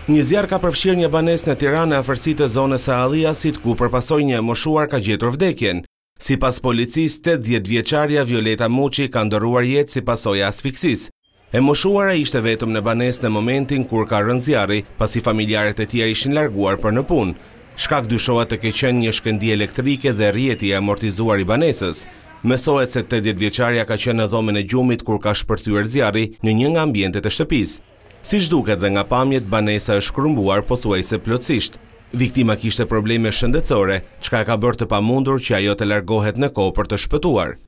Një zjarr ka përfshirë një banesë në Tiranë në afërsitë të zonës së Alliasit, ku përpasoj një e moshuar ka gjetur vdekjen. Sipas policisë, 80-vjeçaria Violeta Muçi ka ndërruar jetë si pasojë e asfiksisë. E moshuara ishte vetëm në banesë në momentin kur ka rënë zjarri, pasi familjarët e tjerë ishin larguar për në punë. Shkak dyshohet të ketë qenë një shkëndijë elektrike dhe rrjeti i amortizuar i banesës. Mësohet se 80-vjeçaria ka qenë në dhomën e gjumit kur ka shpërthyer zjarri në një nga ambientet e shtëpisë. Siç duket dhe nga pamjet, banesa është krumbuar pothuajse plotësisht. Viktima kishte probleme shëndetësore, çka e ka bërë të pamundur që ajo të largohet në kohë për të shpëtuar.